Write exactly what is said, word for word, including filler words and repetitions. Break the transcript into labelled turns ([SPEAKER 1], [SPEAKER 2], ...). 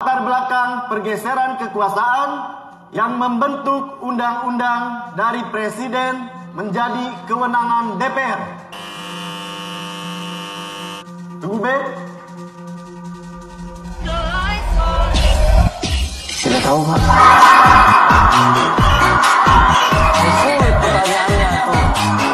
[SPEAKER 1] Latar belakang pergeseran kekuasaan yang membentuk undang-undang dari Presiden menjadi kewenangan D P R. Tunggu B.
[SPEAKER 2] Tidak tahu, Pak.
[SPEAKER 3] Sulit pertanyaannya tuh.